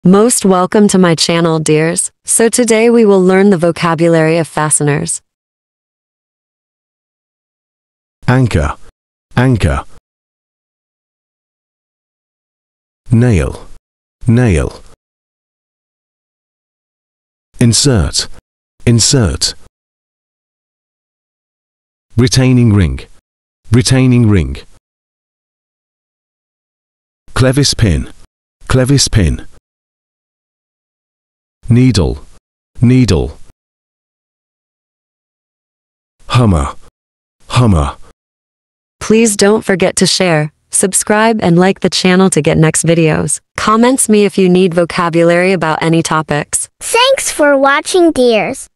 Most welcome to my channel, dears. So today we will learn the vocabulary of fasteners. Anchor, anchor. Nail, nail. Insert, insert. Retaining ring, retaining ring. Clevis pin, clevis pin. Needle, needle. Hummer, hummer. Please don't forget to share, subscribe and like the channel to get next videos. Comments me if you need vocabulary about any topics. Thanks for watching, dears.